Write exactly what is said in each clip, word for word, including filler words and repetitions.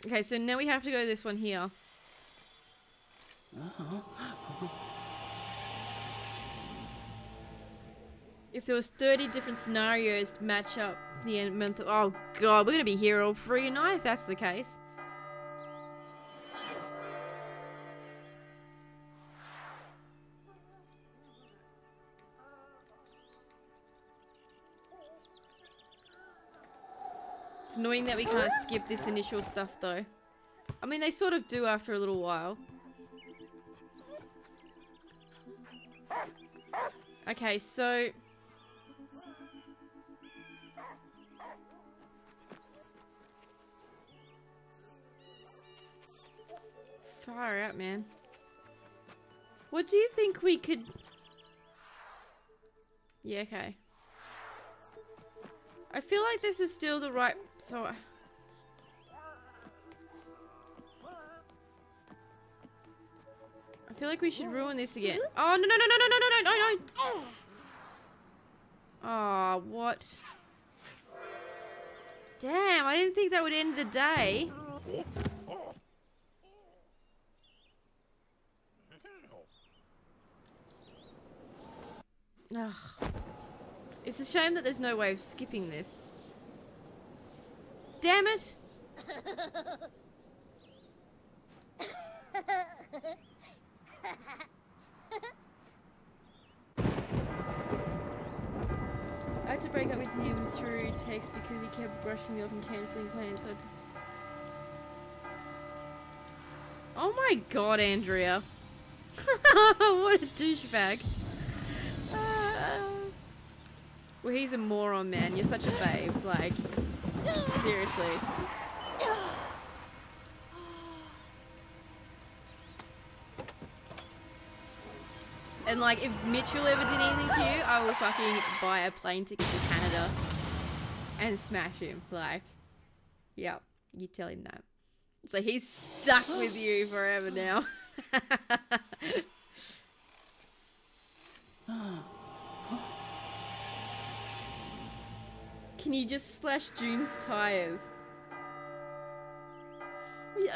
Okay, so now we have to go to this one here. If there was thirty different scenarios to match up the end month, oh god, we're gonna be here all free night if that's the case. It's annoying that we can't skip this initial stuff though. I mean, they sort of do after a little while. Okay, so... Far out, man. What do you think we could... Yeah, okay. I feel like this is still the right... So... I feel like we should ruin this again. Oh, no, no, no, no, no, no, no, no, no, no! Oh, what? Damn, I didn't think that would end the day. Ugh. It's a shame that there's no way of skipping this. Damn it! I had to break up with him through text because he kept brushing me off and cancelling plans, so it's... Oh my god, Andrea. What a douchebag. Uh, well, he's a moron, man. You're such a babe. Like, seriously. And like, if Mitchell ever did anything to you, I will fucking buy a plane ticket to Canada and smash him. Like, yeah, you tell him that. So he's stuck with you forever now. Can you just slash June's tires? Yeah.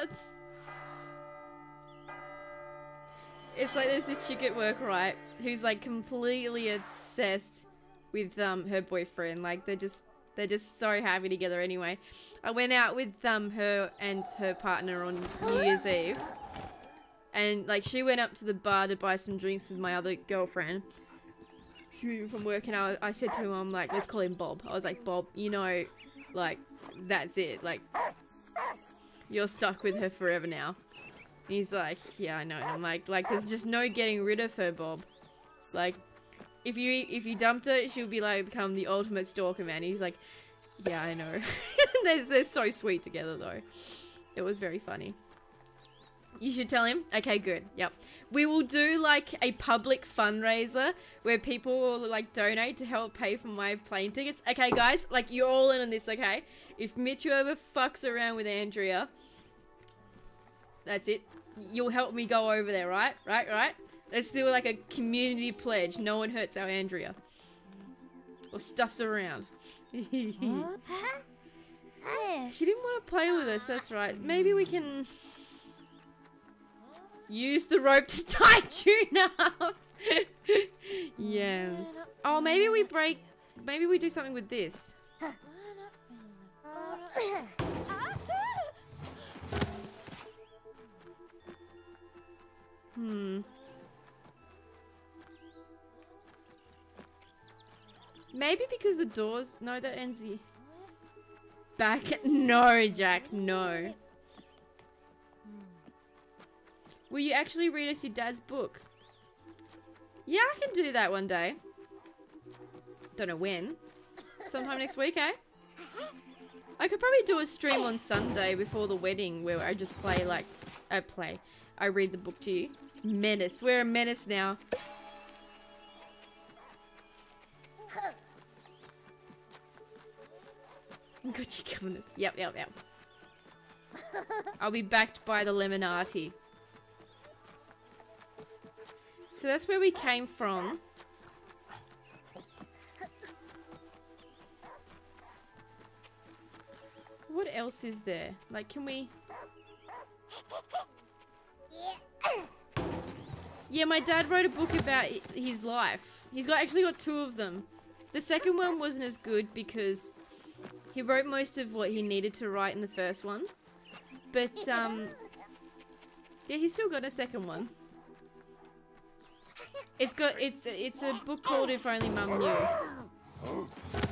It's like there's this chick at work, right, who's like completely obsessed with um her boyfriend. Like they're just they're just so happy together anyway. I went out with um her and her partner on New Year's Eve. And like she went up to the bar to buy some drinks with my other girlfriend from work, and I, I said to him, I'm like, let's call him Bob. I was like, Bob, you know, like, that's it. Like, you're stuck with her forever now. He's like, yeah, I know. And I'm like, like, there's just no getting rid of her, Bob. Like, if you if you dumped her, she'll be like, become the ultimate stalker, man. He's like, yeah, I know. they're, they're so sweet together, though. It was very funny. You should tell him? Okay, good. Yep. We will do, like, a public fundraiser where people will, like, donate to help pay for my plane tickets. Okay, guys? Like, you're all in on this, okay? If Mitchell ever fucks around with Andrea, that's it. You'll help me go over there, right? Right, right? Let's do, like, a community pledge. No one hurts our Andrea. Or stuffs around. She didn't want to play with us, that's right. Maybe we can... use the rope to tie June up. Yes. Oh, maybe we break... Maybe we do something with this. Hmm. Maybe because the doors... No, that ends the... Back... No, Jack, no. Will you actually read us your dad's book? Yeah, I can do that one day. Don't know when. Sometime next week, eh? I could probably do a stream on Sunday before the wedding where I just play like... I play. I read the book to you. Menace. We're a menace now. Good, you governors. Yep, yep, yep. I'll be backed by the Lemonati. So that's where we came from. What else else is there? Like, can we... Yeah, my dad wrote a book about his life. He's got actually got two of them. The second one wasn't as good because he wrote most of what he needed to write in the first one. But, um... yeah, he's still got a second one. It's got, it's, it's a book called If Only Mum Knew.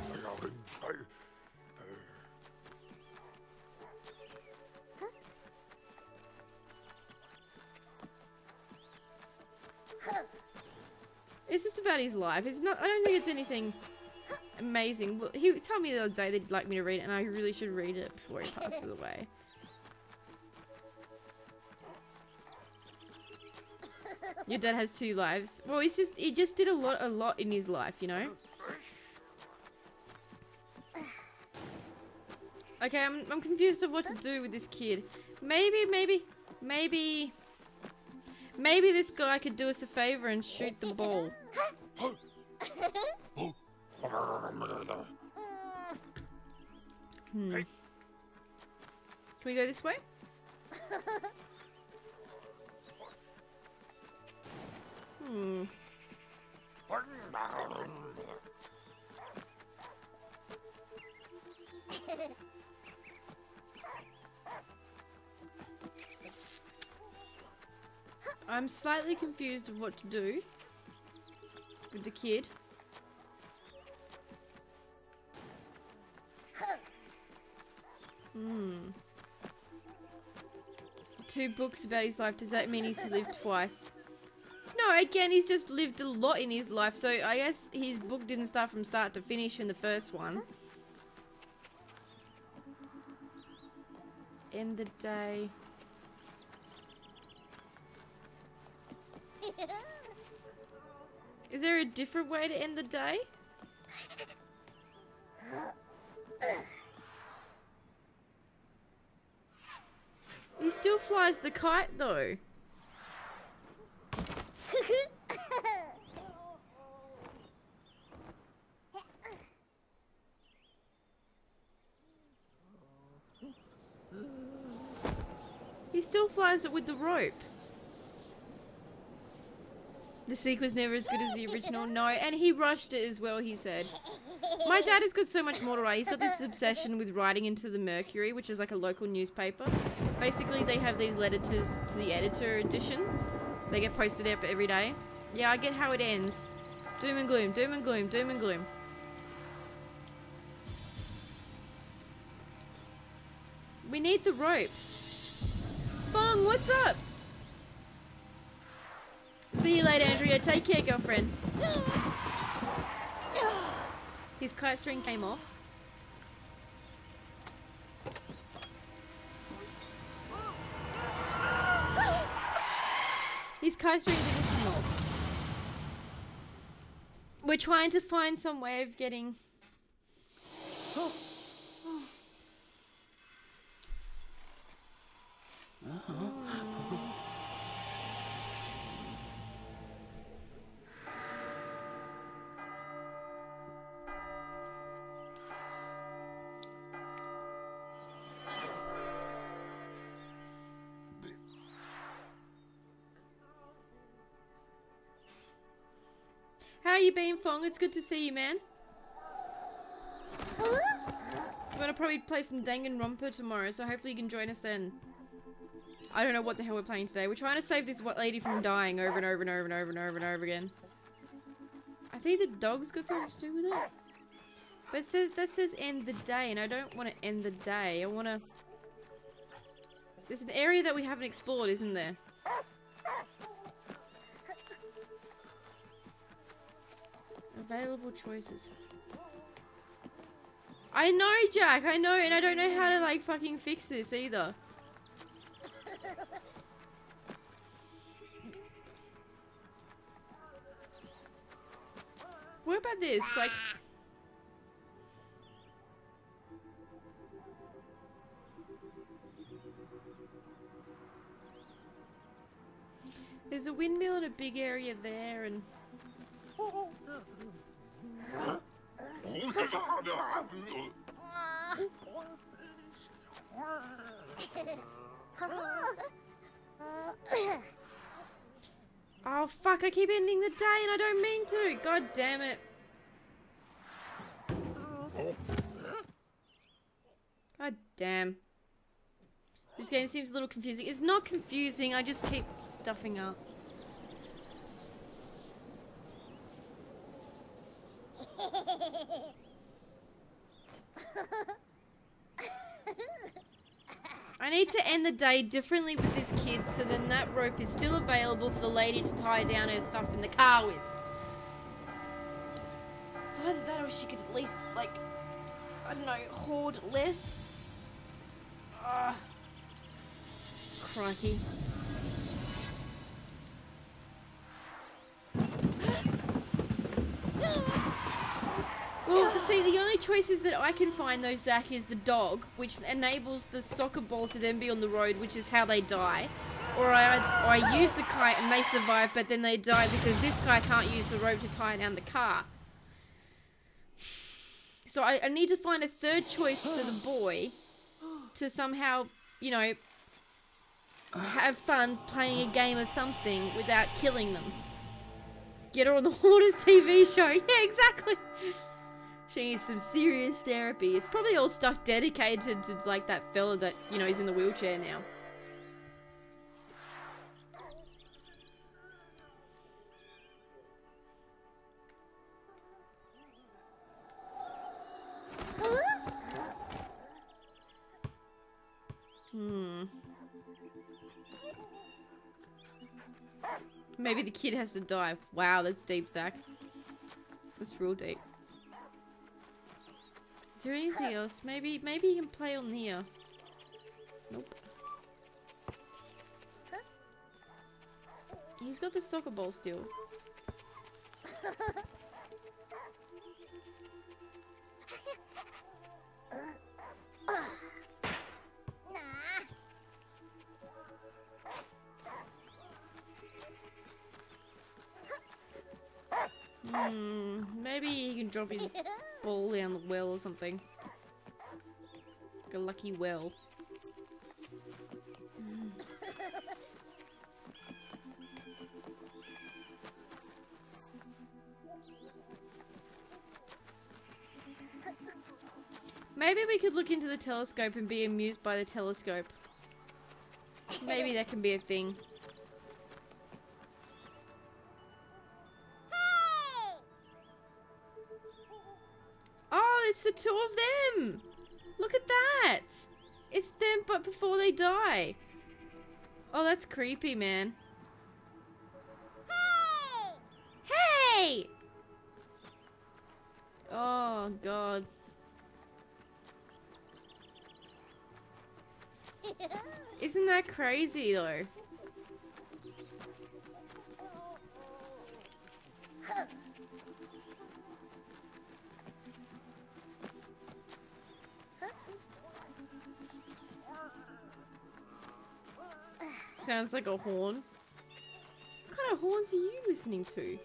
It's just about his life. It's not, I don't think it's anything amazing. Well, he told me the other day that he'd like me to read it, and I really should read it before he passes away. Your dad has two lives. Well, he's just, he just did a lot, a lot in his life, you know? Okay, I'm, I'm confused of what to do with this kid. Maybe, maybe, maybe... Maybe this guy could do us a favor and shoot the ball. Hmm. Can we go this way? Hmm. I'm slightly confused of what to do with the kid. Hmm. Two books about his life. Does that mean he's lived twice? No, again, he's just lived a lot in his life. So I guess his book didn't start from start to finish in the first one. End the day. Is there a different way to end the day? He still flies the kite though. He still flies it with the rope. The sequel's never as good as the original. No, and he rushed it as well, he said. My dad has got so much more to write. He's got this obsession with writing into the Mercury, which is like a local newspaper. Basically, they have these letters to the editor edition. They get posted up every day. Yeah, I get how it ends. Doom and gloom, doom and gloom, doom and gloom. We need the rope. Bong, what's up? See you later, Andrea. Take care, girlfriend. His kite string came off. His kite string didn't come off. We're trying to find some way of getting... Oh. Uh-huh. How you been, Fong? It's good to see you, man. We're gonna probably play some Danganronpa tomorrow, so hopefully you can join us then. I don't know what the hell we're playing today. We're trying to save this lady from dying over and over and over and over and over and over again. I think the dog's got something to do with it. But it says, that says end the day, and I don't want to end the day. I want to... There's an area that we haven't explored, isn't there? Available choices. I know, Jack, I know, and I don't know how to, like, fucking fix this either. What about this? Like... There's a windmill in a big area there, and... Oh fuck, I keep ending the day and I don't mean to. God damn it. God damn. This game seems a little confusing. It's not confusing, I just keep stuffing up. I need to end the day differently with this kid so then that rope is still available for the lady to tie down her stuff in the car with. It's either that or she could at least, like, I don't know, hoard less. Ugh. Crikey. Well, see, the only choices that I can find though, Zach, is the dog, which enables the soccer ball to then be on the road, which is how they die. Or I, or I use the kite and they survive, but then they die because this guy can't use the rope to tie down the car. So I, I need to find a third choice for the boy to somehow, you know, have fun playing a game of something without killing them. Get her on the Hoarders T V show. Yeah, exactly. She needs some serious therapy. It's probably all stuff dedicated to, like, that fella that, you know, is in the wheelchair now. Hmm. Maybe the kid has to die. Wow, that's deep, Zach. That's real deep. Is there anything else? Maybe, maybe you can play on here. Nope. He's got the soccer ball still. Hmm, maybe he can drop his ball down the well or something. Like a lucky well. Mm. Maybe we could look into the telescope and be amused by the telescope. Maybe that can be a thing. Oh, it's the two of them! Look at that! It's them, but before they die. Oh, that's creepy, man. Hey! Hey! Oh, God. Isn't that crazy, though? Sounds like a horn. What kind of horns are you listening to?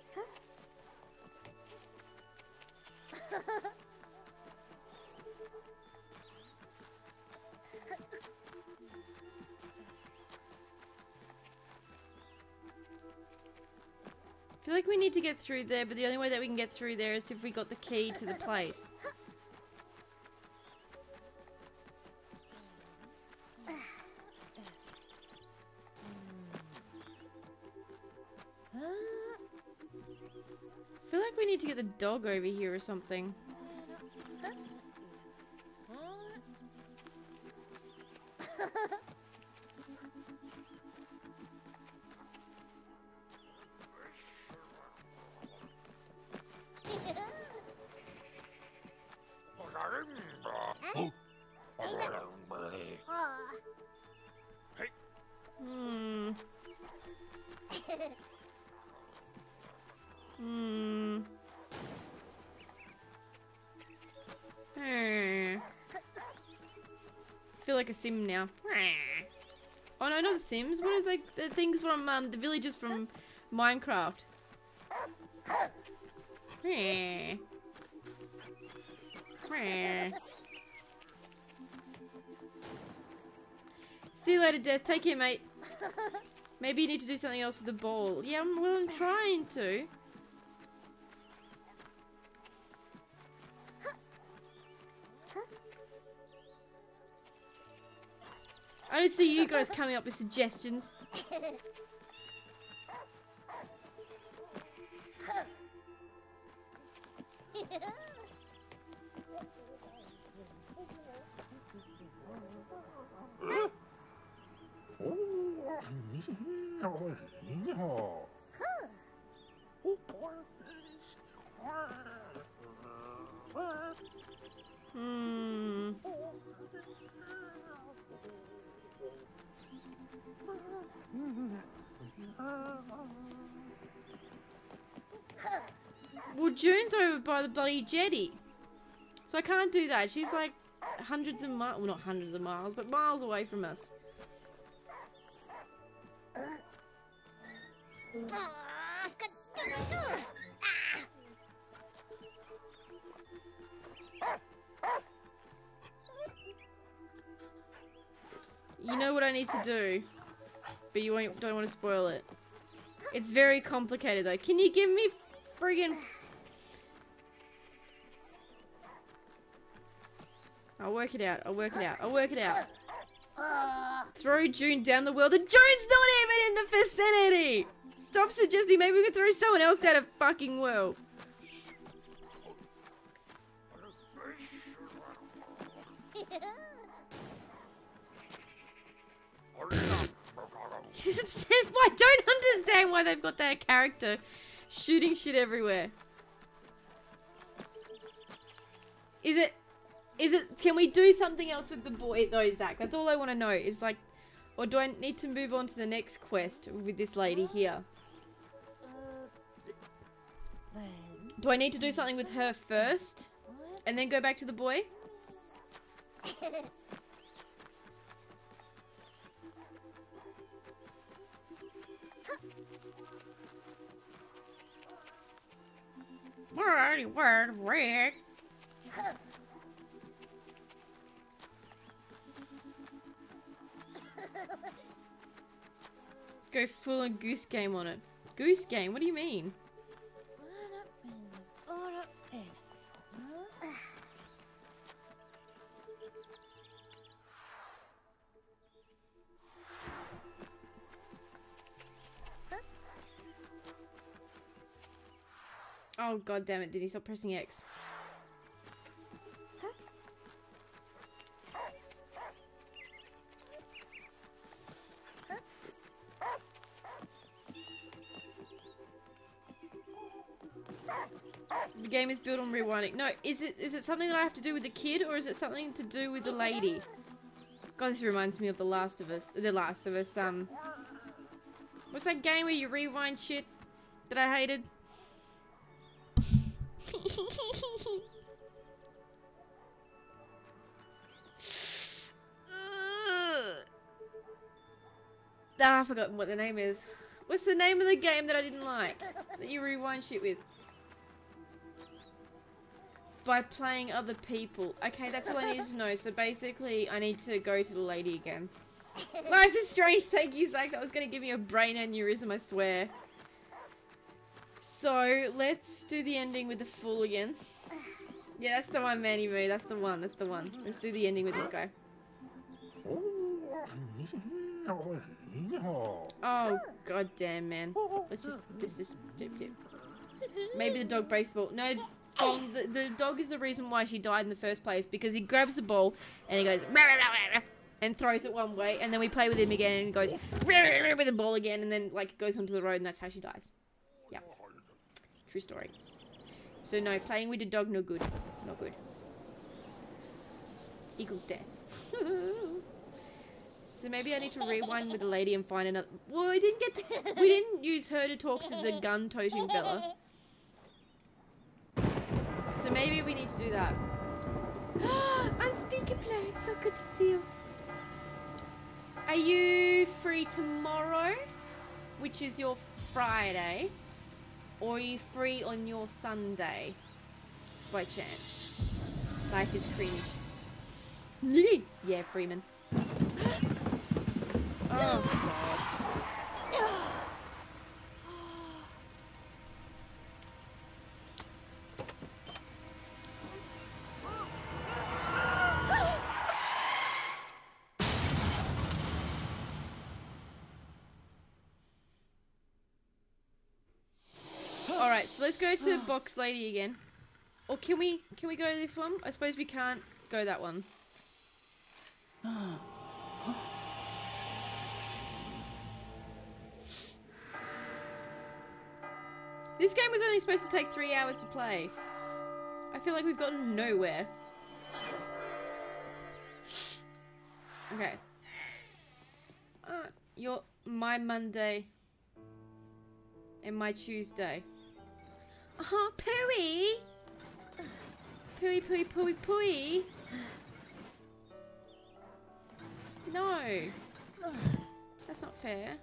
I feel like we need to get through there, but the only way that we can get through there is if we got the key to the place. I feel like we need to get the dog over here or something. Hmm. Hmm. Hmm. I feel like a sim now. Oh no, not the Sims. What are the, the things from um, the villagers from Minecraft? Hmm. Hmm. See you later, Death. Take care, mate. Maybe you need to do something else with the ball. Yeah, I'm, well, I'm trying to. I don't see you guys coming up with suggestions. Hmm. Well, June's over by the bloody jetty, so I can't do that. She's like hundreds of miles, well, not hundreds of miles, but miles away from us. You know what I need to do, but you won't, don't want to spoil it. It's very complicated though. Can you give me friggin'... I'll work it out. I'll work it out. I'll work it out. Throw June down the well. The June's not even in the vicinity! Stop suggesting maybe we could throw someone else down a fucking well. He's upset. I don't understand why they've got that character shooting shit everywhere. Is it... Is it... Can we do something else with the boy though, Zach? That's all I want to know. Is like... Or do I need to move on to the next quest with this lady here? Do I need to do something with her first? And then go back to the boy? Wordy word red. Go full on goose game on it. Goose game? What do you mean? Oh god damn it, did he stop pressing X? The game is built on rewinding. No, is it is it something that I have to do with the kid, or is it something to do with the lady? God, this reminds me of The Last of Us. The Last of Us, um... What's that game where you rewind shit that I hated? Ah, I forgot what the name is. What's the name of the game that I didn't like? That you rewind shit with? By playing other people. Okay, that's all I need to know. So basically, I need to go to the lady again. Life is strange, thank you, Zach. That was going to give me a brain aneurysm, I swear. So, let's do the ending with the fool again. Yeah, that's the one, Manny Moo. That's the one, that's the one. Let's do the ending with this guy. Oh, god damn, man. Let's just, let's just dip, dip. Maybe the dog baseball. No, well, the, the dog is the reason why she died in the first place, because he grabs the ball and he goes rah, rah, rah, rah, and throws it one way, and then we play with him again and he goes rah, rah, rah, with the ball again, and then like goes onto the road, and that's how she dies. Yeah, true story. So no, playing with the dog, no good, not good. Equals death. So maybe I need to rewind with the lady and find another. Well, we didn't get. To... We didn't use her to talk to the gun-toting fella. So maybe we need to do that. Unspeakable, it's so good to see you. Are you free tomorrow, which is your Friday, or are you free on your Sunday, by chance? Life is cringe. Yeah, Freeman. Oh, God. Alright, so let's go to the box lady again. Or can we, can we go to this one? I suppose we can't go that one. This game was only supposed to take three hours to play. I feel like we've gotten nowhere. Okay. Uh, you're my Monday and my Tuesday. Uh-huh, Pooey! Pooey, pooey, pooey, pooey! No! That's not fair.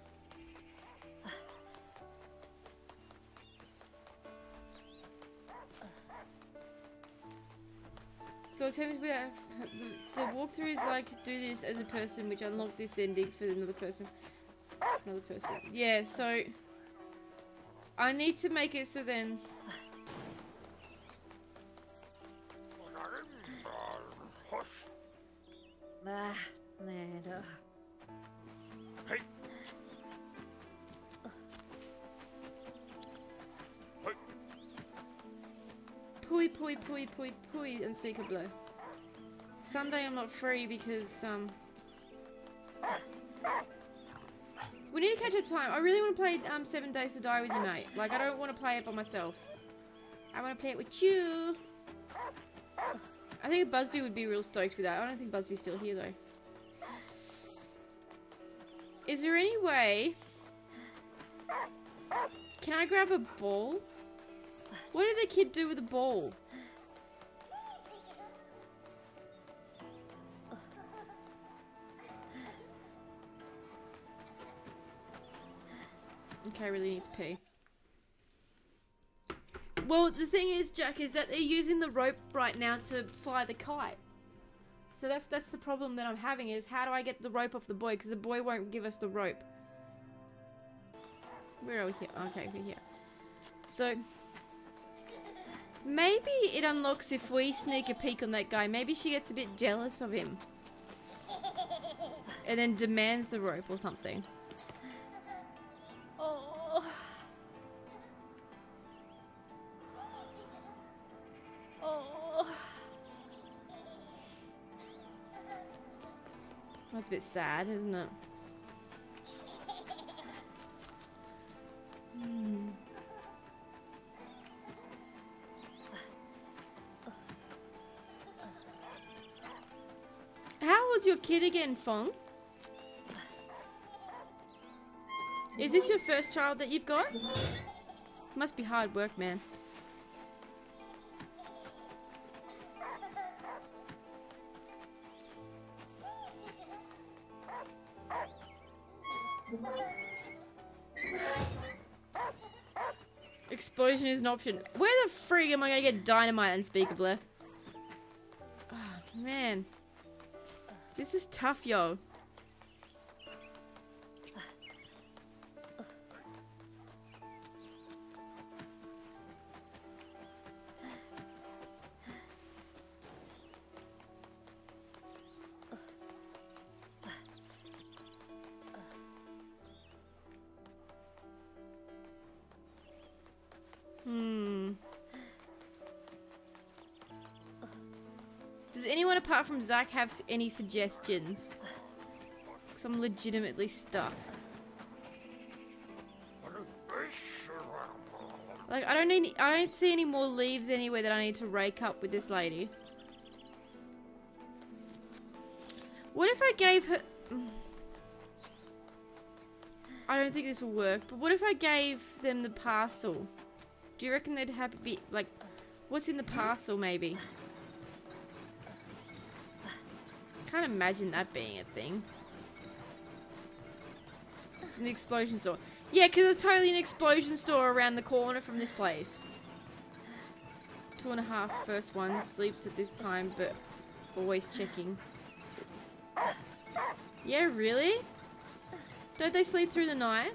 So tell me about the, the walkthrough is like do this as a person, which unlock this ending for another person. Another person. Yeah, so I need to make it so then. Ah, man. Hey. Pooey, pooey, pooey, pooey, pooey, unspeakable. Sunday I'm not free because, um... we need to catch up time. I really want to play um, Seven Days to Die with you, mate. Like, I don't want to play it by myself. I want to play it with you. I think Busby would be real stoked with that. I don't think Busby's still here, though. Is there any way... Can I grab a ball? What did the kid do with the ball? Okay, I really need to pee. Well, the thing is, Jack, is that they're using the rope right now to fly the kite. So that's that's the problem that I'm having is how do I get the rope off the boy? Because the boy won't give us the rope. Where are we here? Okay, we're here. So... maybe it unlocks if we sneak a peek on that guy. Maybe she gets a bit jealous of him. And then demands the rope or something. Oh. Oh. That's a bit sad, isn't it? Hmm. How was your kid again, Fong? Is this your first child that you've got? Must be hard work, man. Explosion is an option. Where the frig am I gonna get dynamite, unspeakably? Oh, man. This is tough, yo. Hmm. Does anyone apart from Zach have s- any suggestions? Because I'm legitimately stuck. Like, I don't need- I don't see any more leaves anywhere that I need to rake up with this lady. What if I gave her... I don't think this will work, but what if I gave them the parcel? Do you reckon they'd have be like, what's in the parcel maybe? Can't imagine that being a thing. From the explosion store. Yeah, because there's totally an explosion store around the corner from this place. Two and a half, first one, sleeps at this time, but always checking. Yeah, really? Don't they sleep through the night?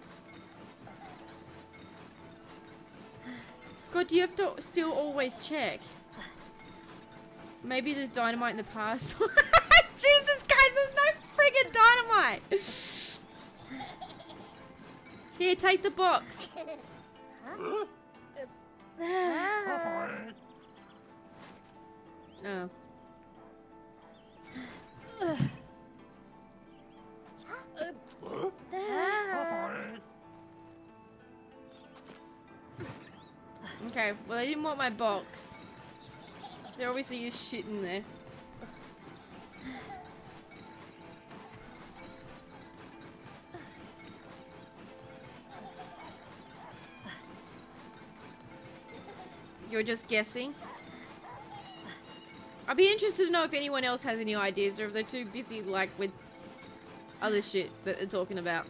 God, do you have to still always check? Maybe there's dynamite in the past. Jesus, guys, there's no friggin' dynamite! Here, take the box. No. Okay, well, I didn't want my box. There obviously is shit in there. You're just guessing? I'd be interested to know if anyone else has any ideas or if they're too busy, like, with other shit that they're talking about.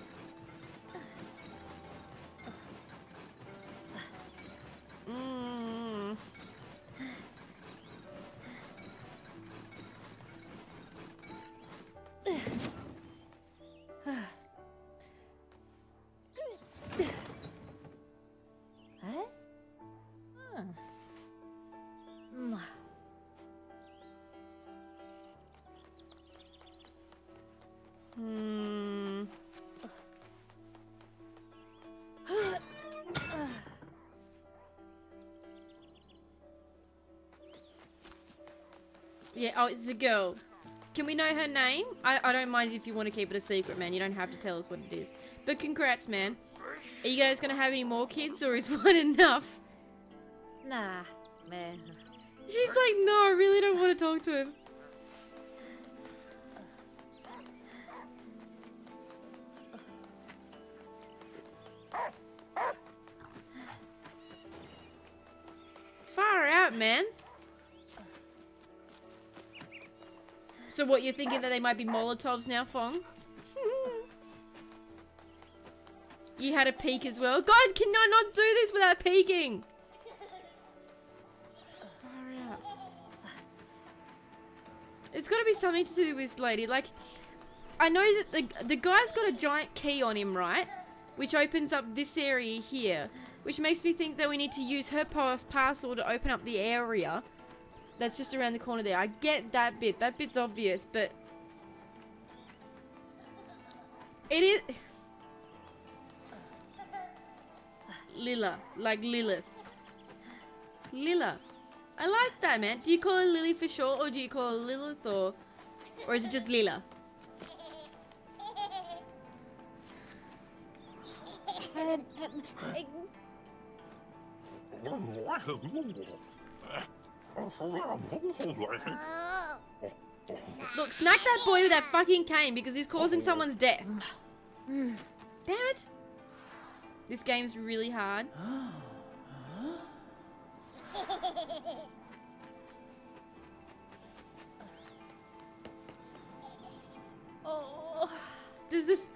Mm. Hmm. Yeah, oh, it's a girl. Can we know her name? I, I don't mind if you want to keep it a secret, man. You don't have to tell us what it is. But congrats, man. Are you guys gonna have any more kids, or is one enough? Nah, man. She's like, no, I really don't want to talk to him. Far out, man. So what, you're thinking that they might be Molotovs now, Fong? You had a peek as well? God, can I not do this without peeking? Far out. It's got to be something to do with this lady. Like, I know that the, the guy's got a giant key on him, right? Which opens up this area here. Which makes me think that we need to use her pass parcel to open up the area that's just around the corner there. I get that bit. That bit's obvious, but... It is... Lila. Like Lilith. Lila. I like that, man. Do you call her Lily for short, or do you call her Lilith, or... Or is it just Lila? Look, smack that boy with that fucking cane because he's causing someone's death. Damn it. This game's really hard. Oh. Does the...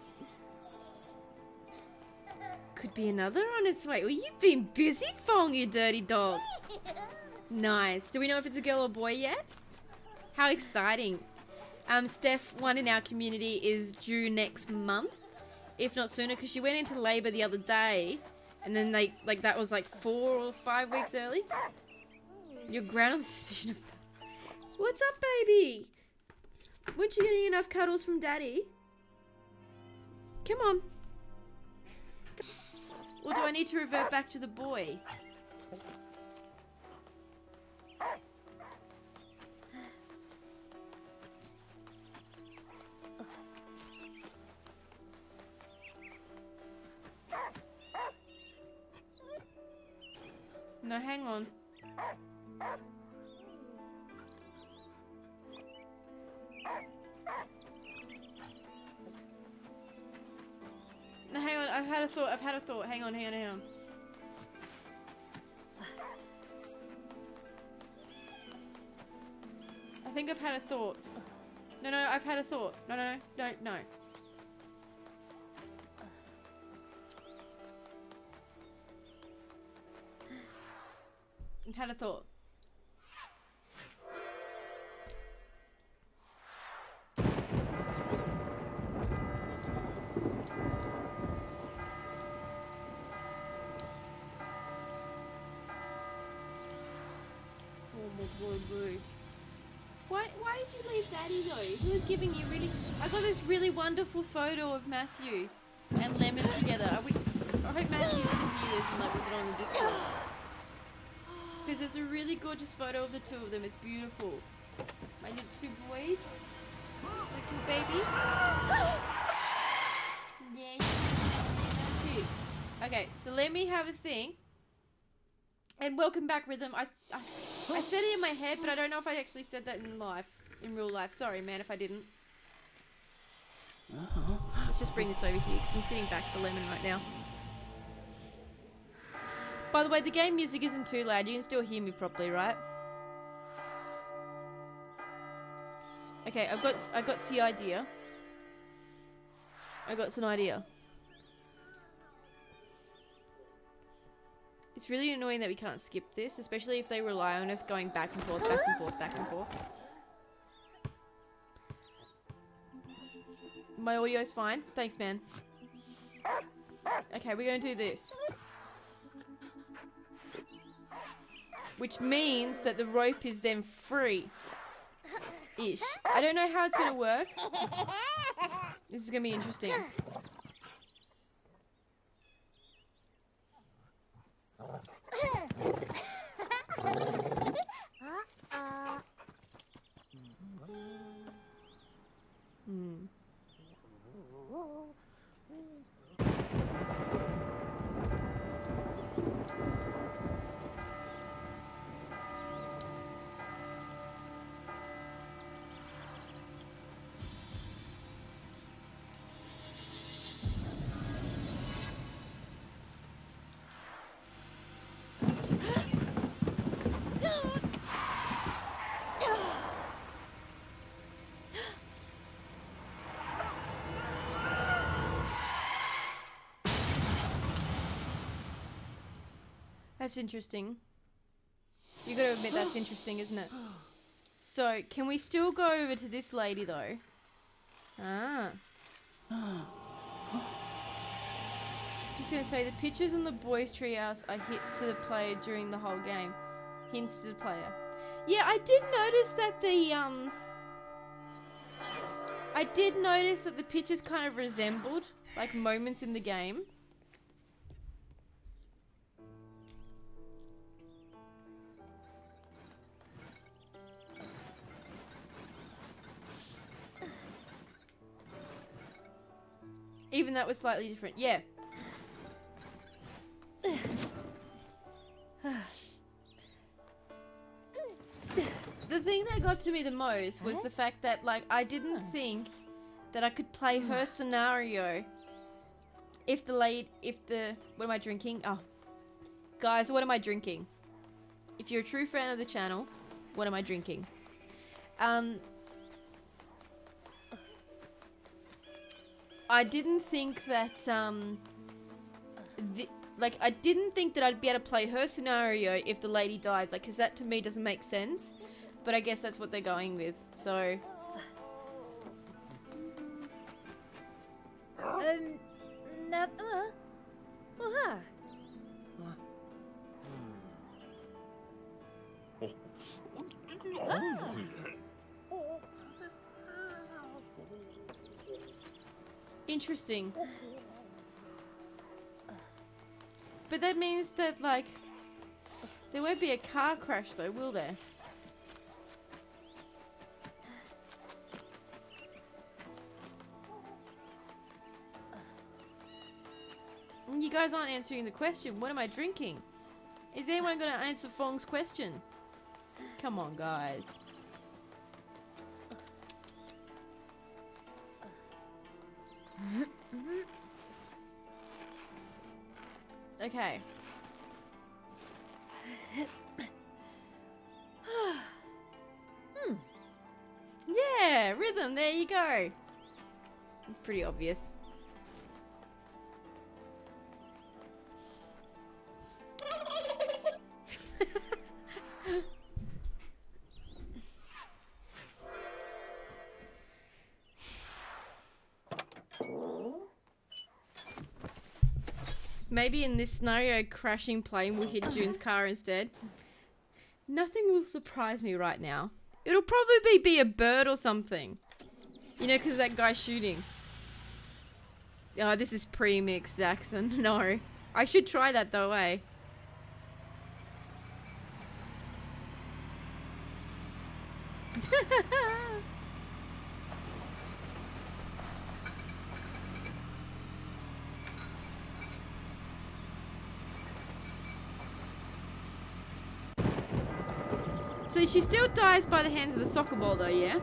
Could be another on its way. Well, you've been busy, Fong, you dirty dog. Nice. Do we know if it's a girl or boy yet? How exciting. Um, Steph, one in our community, is due next month. If not sooner, because she went into labour the other day. And then they, like, that was like four or five weeks early. You're grounded on the suspicion of... What's up, baby? Weren't you getting enough cuddles from daddy? Come on. Or do I need to revert back to the boy? No, hang on. No, hang on. I've had a thought. I've had a thought. Hang on, hang on, hang on. I think I've had a thought. No, no, I've had a thought. No, no, no, no, no. I've had a thought. did you leave Daddy though? He was giving you really... I got this really wonderful photo of Matthew and Lemon together. Are we... I hope Matthew can view this and like, we'll get on the Discord. Because it's a really gorgeous photo of the two of them. It's beautiful. My little two boys. Little babies. Yeah. Cute. Okay, so let me have a think. And welcome back, Rhythm. I, I I said it in my head, but I don't know if I actually said that in life, in real life. Sorry, man, if I didn't. Let's just bring this over here, because I'm sitting back for Lemon right now. By the way, the game music isn't too loud. You can still hear me properly, right? Okay, I've got I got the idea. I got an idea. It's really annoying that we can't skip this, especially if they rely on us going back and forth, back and forth, back and forth. My audio's fine. Thanks, man. Okay, we're gonna do this. Which means that the rope is then free. Ish. I don't know how it's gonna work. This is gonna be interesting. Hmm. That's interesting. You gotta admit that's interesting, isn't it? So, can we still go over to this lady though? Ah. Just gonna say, the pictures on the boys' treehouse are hits to the player during the whole game. Hints to the player. Yeah, I did notice that the, um... I did notice that the pictures kind of resembled, like, moments in the game. Even that was slightly different. Yeah. The thing that got to me the most was the fact that, like, I didn't think that I could play her scenario if the late, if the, what am I drinking? Oh. Guys, what am I drinking? If you're a true fan of the channel, what am I drinking? Um... I didn't think that, um, the, like, I didn't think that I'd be able to play her scenario if the lady died, like, because that to me doesn't make sense, but I guess that's what they're going with, so. Um, na, uh, well, huh. Ah. Interesting. But that means that, like, there won't be a car crash though, will there? You guys aren't answering the question. What am I drinking? Is anyone going to answer Fong's question? Come on, guys. Okay. Hmm. Yeah, Rhythm, there you go. It's pretty obvious. Maybe in this scenario, crashing plane will hit June's car instead. Nothing will surprise me right now. It'll probably be a bird or something. You know, because that guy's shooting. Oh, this is pre-mix, Zaxxon. No. I should try that though, eh? So she still dies by the hands of the soccer ball though, yeah?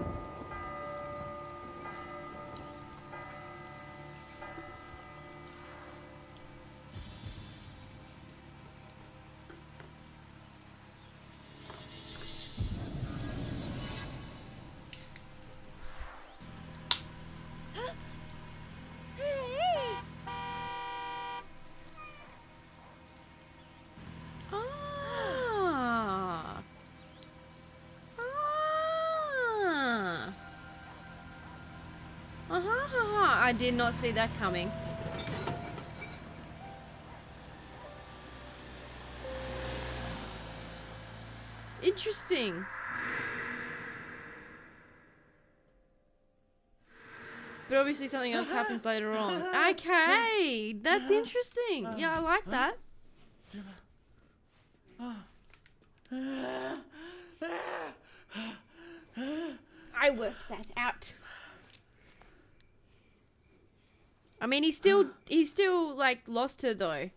I did not see that coming. Interesting. But obviously something else happens later on. Okay, that's interesting. Yeah, I like that. I worked that out. I mean, he's still, he's still, like, lost her, though.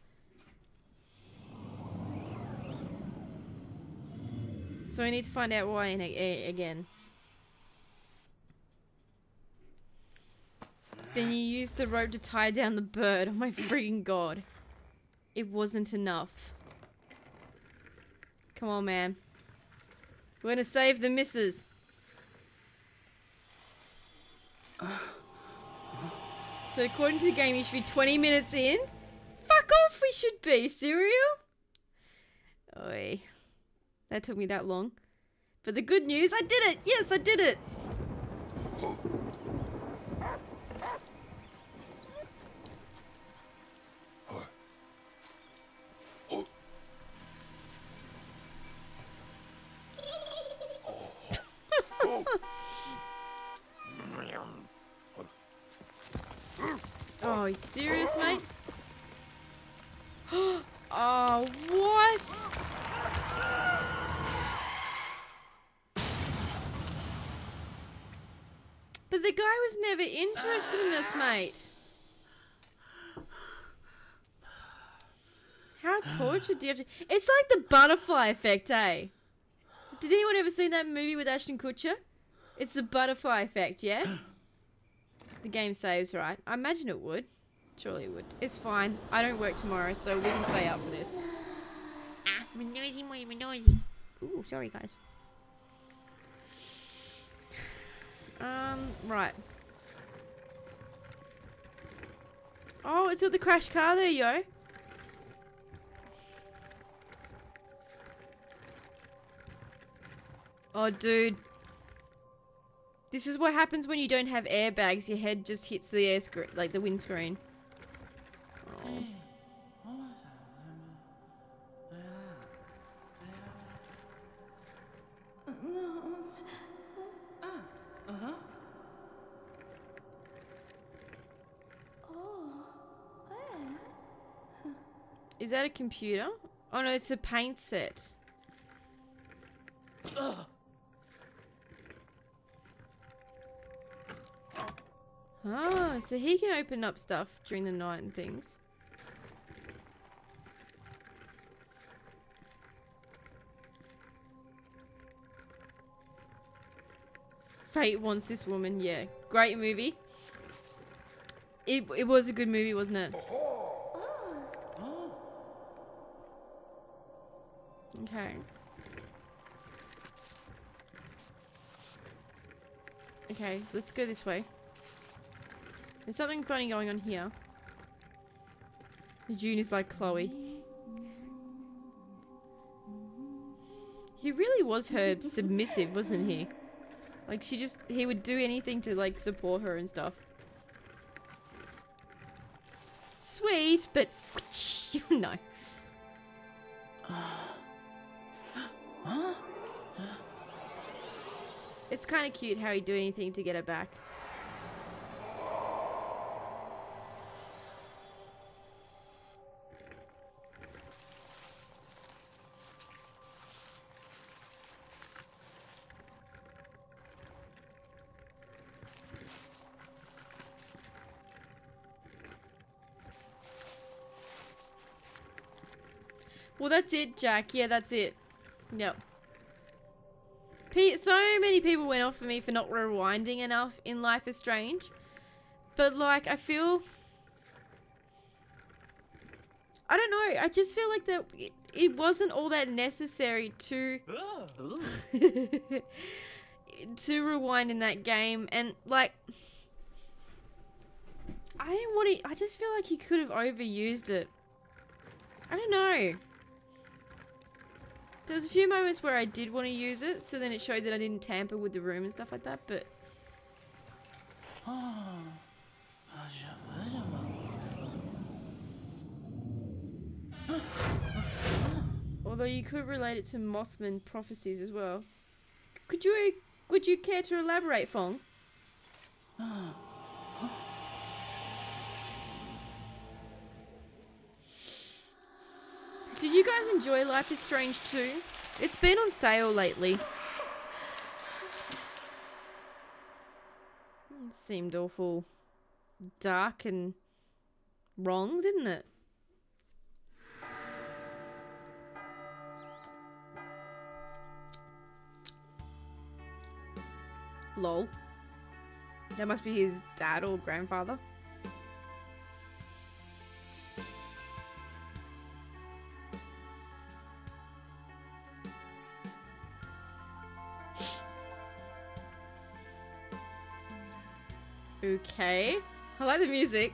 So I need to find out why in a, a, again. Then you use the rope to tie down the bird. Oh my freaking god. It wasn't enough. Come on, man. We're gonna save the missus. So according to the game, you should be twenty minutes in. Fuck off, we should be. Serial? Oi. That took me that long. But the good news, I did it! Yes, I did it! Oh, are you serious, mate? Oh, what? But the guy was never interested in us, mate. How tortured do you have to... It's like the butterfly effect, eh? Did anyone ever see that movie with Ashton Kutcher? It's the butterfly effect, yeah? The game saves, right? I imagine it would. Surely it would. It's fine. I don't work tomorrow, so we can stay up for this. Ah, my nosy, my nosy. Ooh, sorry, guys. Um, right. Oh, it's got the crashed car there, yo. Oh, dude. This is what happens when you don't have airbags. Your head just hits the air screen, like the windscreen. Oh. Is that a computer? Oh no, it's a paint set. Ugh. Ah, so he can open up stuff during the night and things. Fate wants this woman, yeah. Great movie. It, it was a good movie, wasn't it? Okay. Okay, let's go this way. There's something funny going on here. June is like Chloe. He really was her submissive, wasn't he? Like she just, he would do anything to like support her and stuff. Sweet, but no. It's kind of cute how he'd do anything to get her back. Well, that's it, Jack. Yeah, that's it. Yep. Pe so many people went off for me for not rewinding enough in Life is Strange. But, like, I feel... I don't know. I just feel like that it, it wasn't all that necessary to... to rewind in that game. And, like... I didn't want to... I just feel like he could have overused it. I don't know. There was a few moments where I did want to use it, so then it showed that I didn't tamper with the room and stuff like that, but... Although you could relate it to Mothman prophecies as well. Could you... Would you care to elaborate, Fong? Did you guys enjoy Life is Strange two? It's been on sale lately. It seemed awful dark and wrong, didn't it? Lol. That must be his dad or grandfather. Okay. I like the music.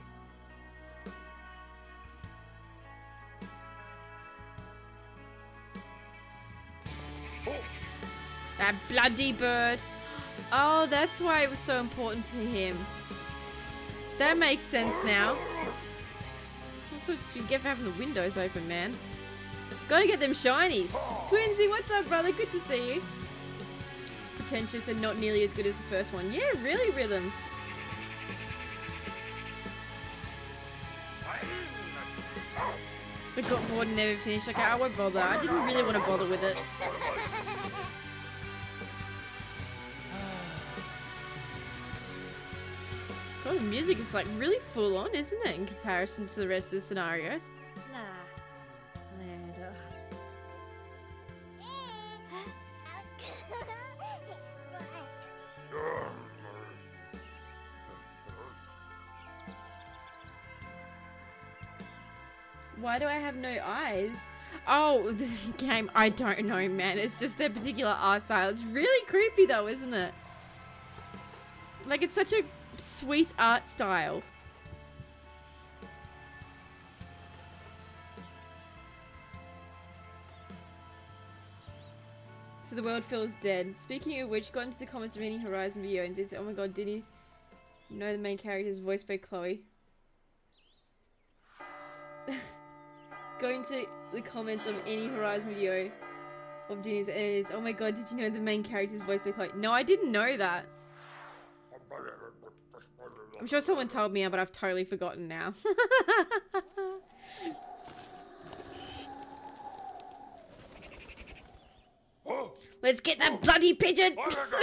That bloody bird. Oh, that's why it was so important to him. That makes sense now. That's what you get for having the windows open, man. Gotta get them shinies. Twinsy, what's up, brother? Good to see you. Pretentious and not nearly as good as the first one. Yeah, really, Rhythm. I got bored and never finished. Okay, I won't bother. I didn't really want to bother with it. God, the music is like really full on, isn't it, in comparison to the rest of the scenarios? Nah. Later. Why do I have no eyes? Oh, the game, I don't know, man. It's just their particular art style. It's really creepy though, isn't it? Like, it's such a sweet art style. So the world feels dead. Speaking of which, got into the comments of any Horizon video and did say, oh my god, did he know the main character is voiced by Chloe? Going to the comments of any Horizon video of Disney's and it is, oh my god, did you know the main character is voiced by Chloe? No, I didn't know that. I'm sure someone told me, but I've totally forgotten now. Let's get that bloody pigeon!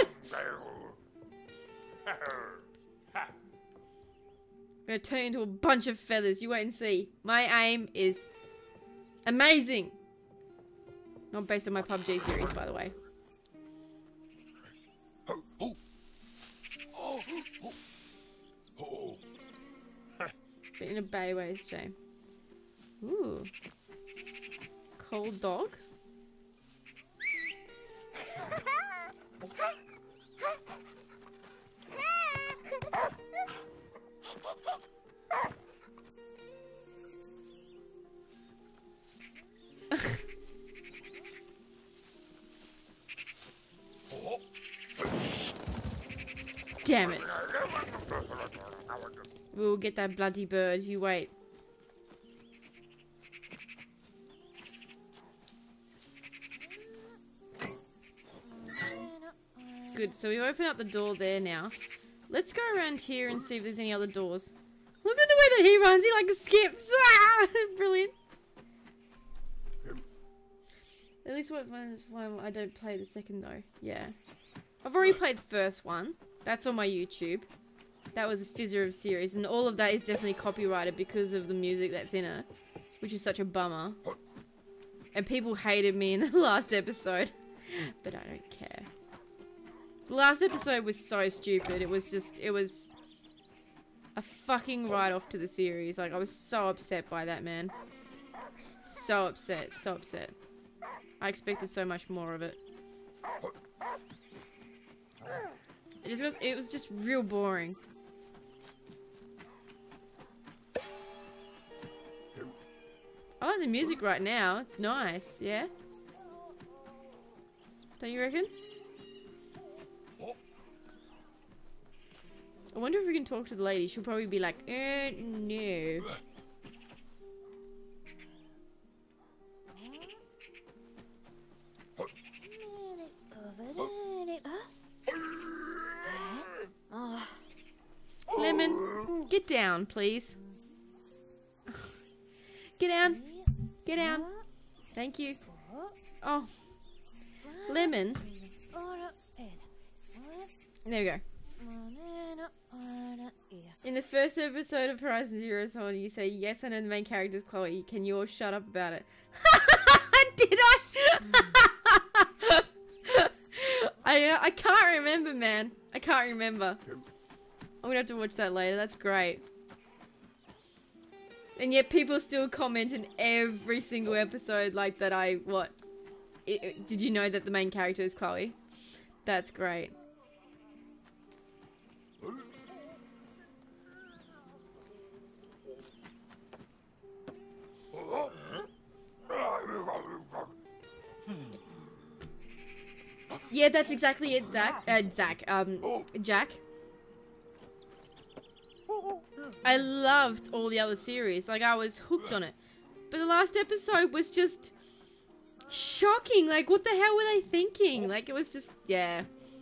I'm gonna turn it into a bunch of feathers. You wait and see. My aim is amazing. Not based on my P U B G series, by the way. But in a bay way, it's shame. Ooh. Cold dog? Damn it. We'll get that bloody bird, you wait. Good. So we open up the door there now. Let's go around here and see if there's any other doors. Look at the way that he runs. He like skips. Ah! Brilliant. At least what one is one I don't play the second though. Yeah. I've already played the first one. That's on my YouTube. That was a Fizzer of series, and all of that is definitely copyrighted because of the music that's in it, which is such a bummer. And people hated me in the last episode, but I don't care. The last episode was so stupid. It was just, it was a fucking write-off to the series. Like, I was so upset by that, man. So upset, so upset. I expected so much more of it. It just was, it was just real boring. I like the music right now. It's nice, yeah? Don't you reckon? I wonder if we can talk to the lady. She'll probably be like, uh, no. Lemon, get down, please. Get down. Get down. Thank you. Oh. Lemon. There we go. In the first episode of Horizon Zero Dawn, you say, yes, I know the main character is Chloe. Can you all shut up about it? Did I? I, uh, I can't remember, man. I can't remember. I'm gonna have to watch that later. That's great. And yet people still comment in every single episode like that I, what? It, it, did you know that the main character is Chloe? That's great. Yeah, that's exactly it, Zach. Uh, Zach, um, Jack. I loved all the other series. Like, I was hooked on it. But the last episode was just shocking. Like, what the hell were they thinking? Like, it was just, yeah.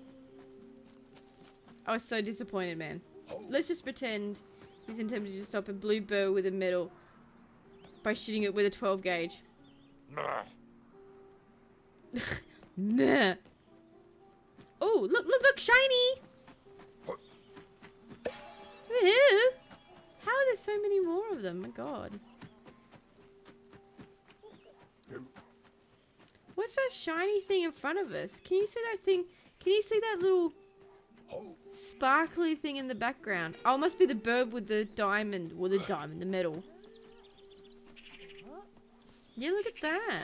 I was so disappointed, man. Let's just pretend he's attempting to stop a blue bird with a medal by shooting it with a twelve gauge. Meh. Oh, look, look, look, shiny! Woohoo! How are there so many more of them? My god. What's that shiny thing in front of us? Can you see that thing? Can you see that little sparkly thing in the background? Oh, it must be the bird with the diamond. Or the diamond, the medal. Yeah, look at that.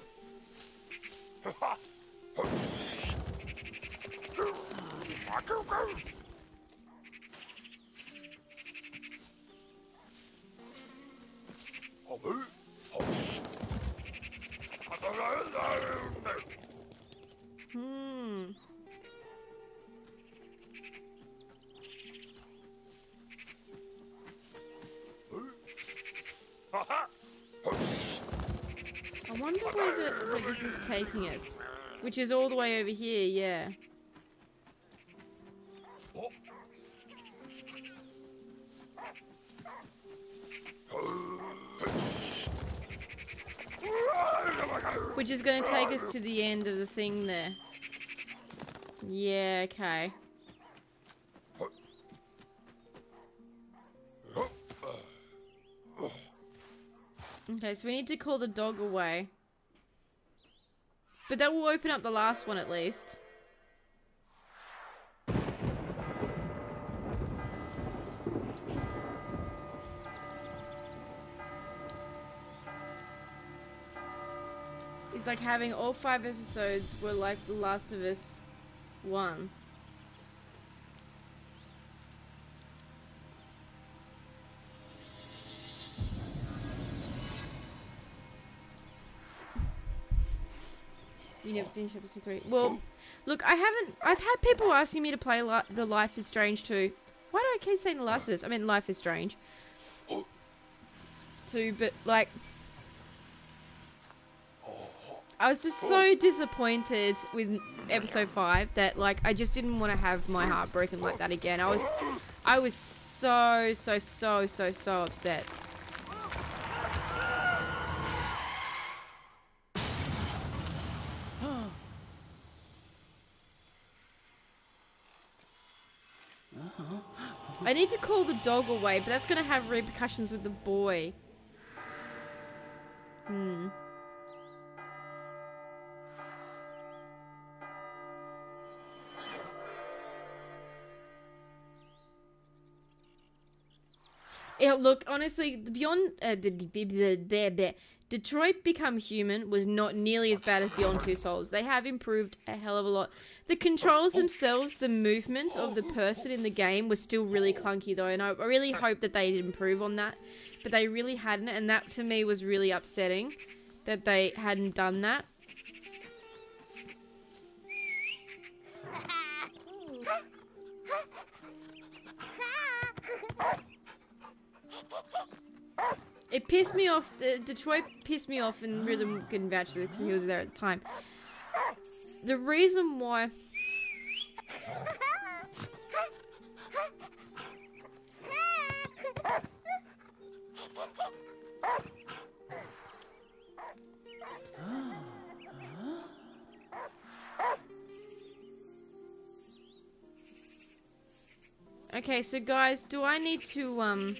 Hmm. I wonder where, the, where this is taking us. Which is all the way over here, yeah. Which is going to take us to the end of the thing there. Yeah, okay. Okay, so we need to call the dog away. But that will open up the last one at least. It's like having all five episodes were like The Last of Us one. You never finished episode three. Well, look, I haven't. I've had people asking me to play li the Life is Strange two. Why do I keep saying The Last of Us? I mean Life is Strange two, but like, I was just so disappointed with episode five that like I just didn't want to have my heart broken like that again. I was, I was so so so so so upset. I need to call the dog away, but that's gonna have repercussions with the boy. Hmm. Yeah, look, honestly, Beyond uh, Detroit Become Human was not nearly as bad as Beyond Two Souls. They have improved a hell of a lot. The controls themselves, the movement of the person in the game was still really clunky though, and I really hope that they'd improve on that. But they really hadn't, and that to me was really upsetting that they hadn't done that. It pissed me off. The Detroit pissed me off, and Rhythm couldn't vouch for this because he was there at the time. The reason why. Okay, so guys, do I need to um?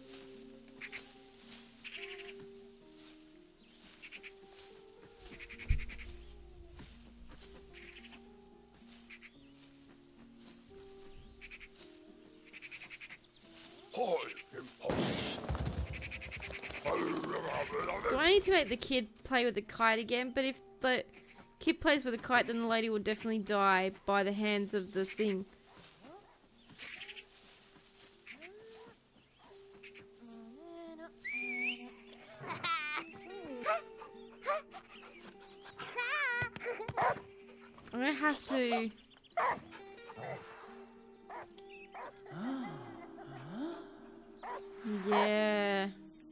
Do I need to make the kid play with the kite again? But if the kid plays with the kite, then the lady will definitely die by the hands of the thing. I'm gonna have to... Yeah.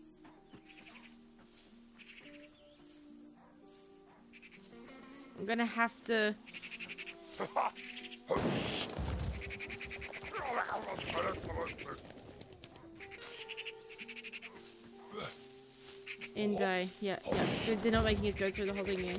I'm gonna have to... End day. Yeah, yeah. They're not making us go through the whole thing, yeah.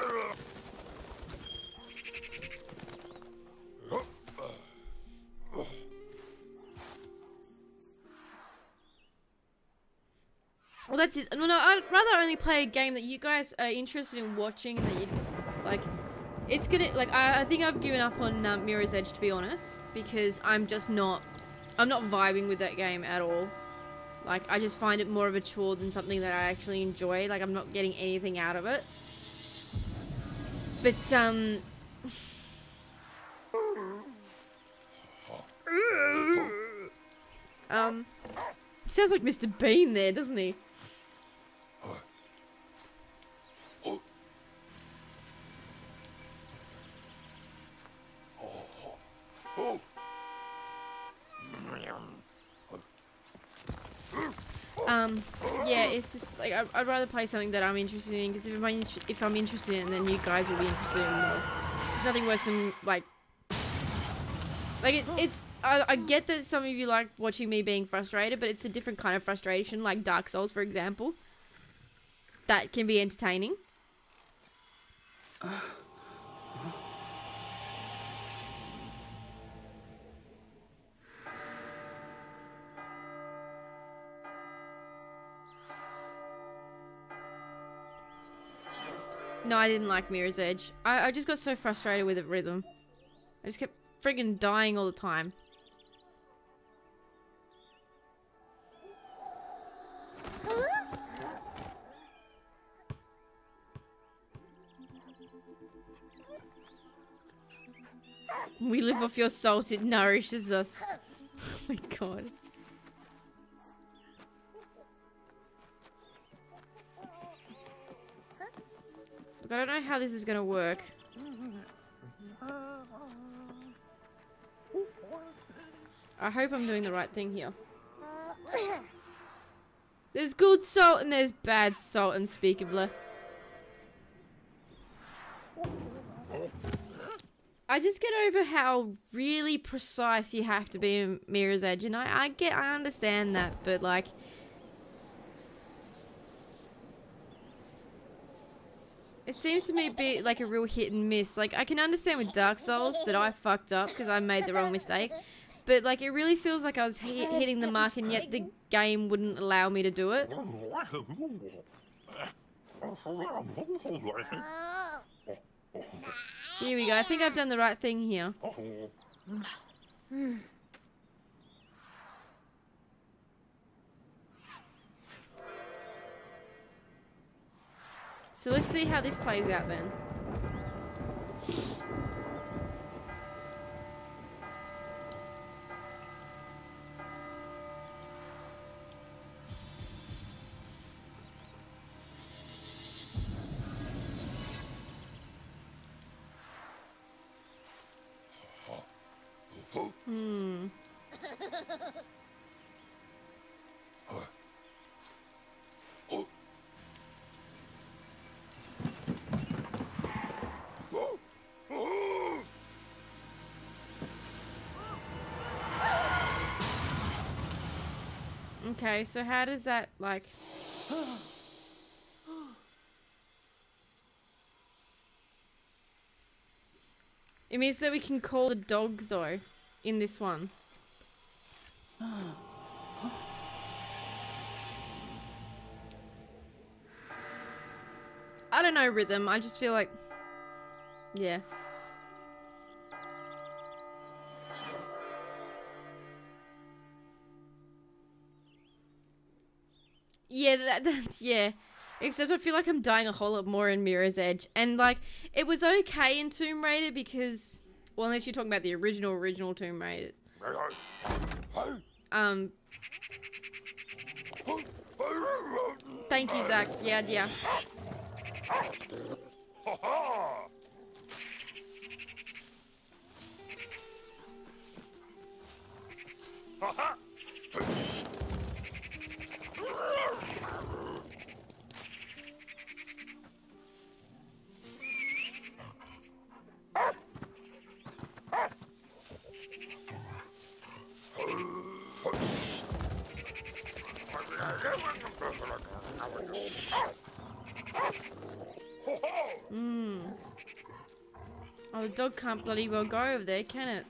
Well, that's it. No, no, I'd rather only play a game that you guys are interested in watching and that you like. It's gonna like. I, I think I've given up on um, Mirror's Edge, to be honest, because I'm just not. I'm not vibing with that game at all. Like, I just find it more of a chore than something that I actually enjoy. Like, I'm not getting anything out of it. But um. um. Sounds like Mister Bean there, doesn't he? Um, yeah, it's just like I, I'd rather play something that I'm interested in, because if I'm in, if I'm interested in it, then you guys will be interested in more. There's nothing worse than like, like it, it's. I, I get that some of you like watching me being frustrated, but it's a different kind of frustration, like Dark Souls, for example. That can be entertaining. No, I didn't like Mirror's Edge. I, I just got so frustrated with it, Rhythm. I just kept friggin' dying all the time. We live off your salt, it nourishes us. Oh my god. Look, I don't know how this is gonna work. I hope I'm doing the right thing here. There's good salt and there's bad salt, unspeakably. I just get over how really precise you have to be in Mirror's Edge, and I, I get, I understand that, but like, it seems to me be like a real hit and miss. Like, I can understand with Dark Souls that I fucked up because I made the wrong mistake, but like, it really feels like I was hi hitting the mark, and yet the game wouldn't allow me to do it. Here we go. I think I've done the right thing here. So let's see how this plays out then. Hmm. Okay, so how does that, like... It means that we can call the dog, though, in this one. I don't know rhythm, I just feel like... Yeah. Yeah, that, that's, yeah. Except I feel like I'm dying a whole lot more in Mirror's Edge. And, like, it was okay in Tomb Raider because... Well, unless you're talking about the original, original Tomb Raiders. Um... Thank you, Zach. Yeah, yeah. Hmm. Oh, the dog can't bloody well go over there, can it?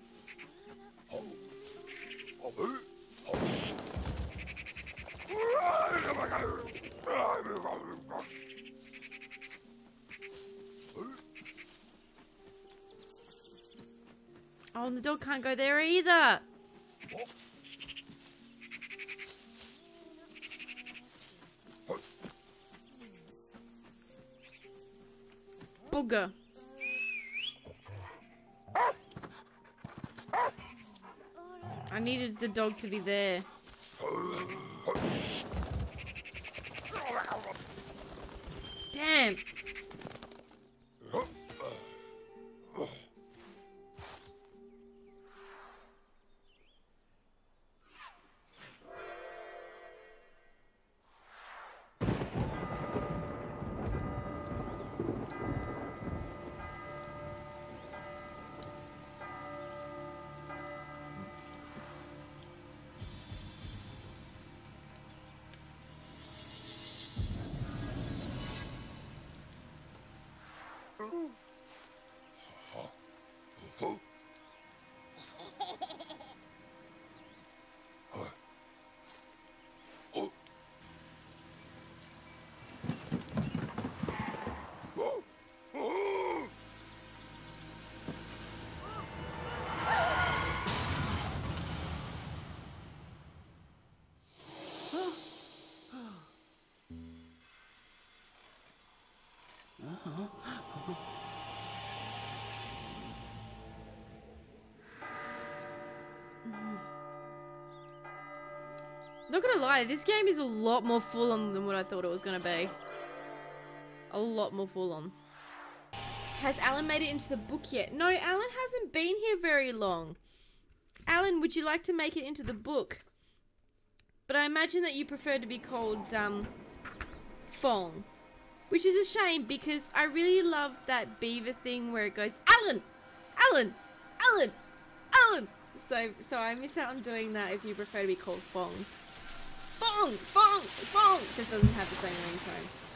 Oh, and the dog can't go there either. Booger. I needed the dog to be there. Damn. Not gonna lie, this game is a lot more full on than what I thought it was gonna be. A lot more full on. Has Alan made it into the book yet? No, Alan hasn't been here very long. Alan, would you like to make it into the book? But I imagine that you prefer to be called, um, Fong. Which is a shame because I really love that beaver thing where it goes, Alan! Alan! Alan! Alan! So, so I miss out on doing that if you prefer to be called Fong. Fong! Fong! Fong! Just doesn't have the same ringtone.